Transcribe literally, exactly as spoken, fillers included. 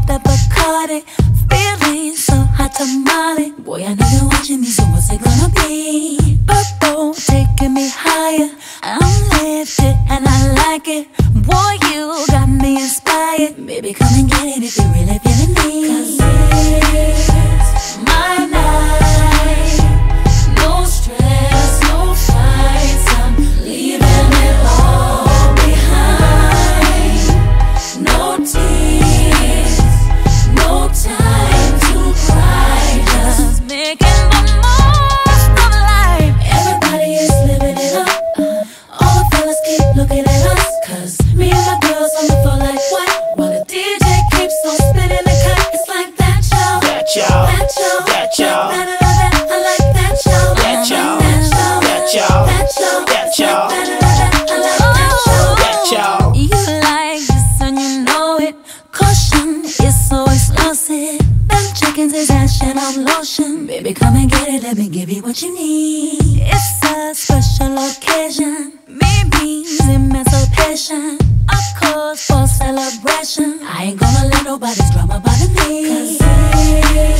that Bacardi. Feeling so hot tamale. Boy, I know you're watching me, so what's it gonna be? Purple, taking me higher. I'm lifted and I like it. Boy, you got me inspired. Baby, come and get it if you're really feeling me. 'Cause it's my night. No stress, no fights. I'm leaving it all behind. No tears, no time to cry. Just making the most of life. Everybody is living it up. Uh, all the fellas keep looking at us. 'Cause me and my girls on the floor like what? While the D J keeps on spinning the cut. It's like that, y'all. That y'all. That y'all. That y'all. Like that, that, that. I like that, y'all. That y'all. That y'all. That y'all. That y'all. That y'all. Like that, that, that. I like that, y'all. That y'all. You like this and you know it. Caution is so explosive. Them chickens is action of lotion. Baby, come and get it. Let me give you what you need. It's a special occasion. Me means emancipation. A cause for celebration. I ain't gonna let nobody's drama bother me. 'Cause